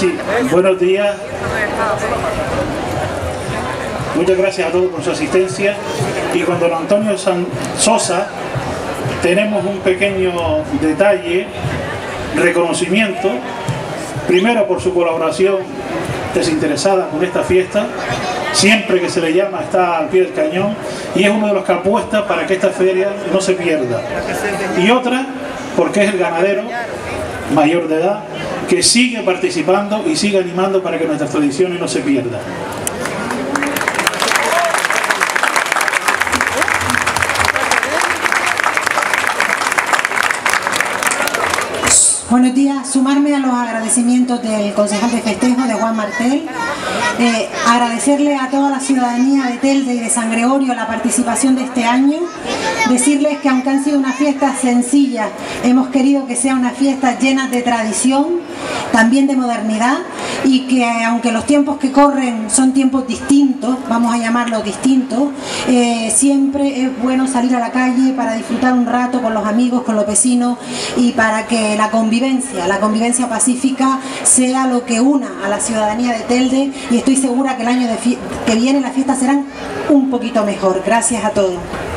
Sí, buenos días. Muchas gracias a todos por su asistencia. Y con don Antonio Sosa tenemos un pequeño detalle, reconocimiento, primero por su colaboración desinteresada con esta fiesta. Siempre que se le llama está al pie del cañón y es uno de los que apuesta para que esta feria no se pierda. Y otra, porque es el ganadero mayor de edad que sigue participando y sigue animando para que nuestras tradiciones no se pierdan. Buenos días, sumarme a los agradecimientos del concejal de festejo, de Juan Martel, agradecerle a toda la ciudadanía de Telde y de San Gregorio la participación de este año, decirles que aunque han sido unas fiestas sencillas, hemos querido que sea una fiesta llena de tradición, también de modernidad, y que aunque los tiempos que corren son tiempos distintos, vamos a llamarlos distintos, siempre es bueno salir a la calle para disfrutar un rato con los amigos, con los vecinos, y para que la convivencia pacífica sea lo que una a la ciudadanía de Telde, y estoy segura que el año que viene las fiestas serán un poquito mejor. Gracias a todos.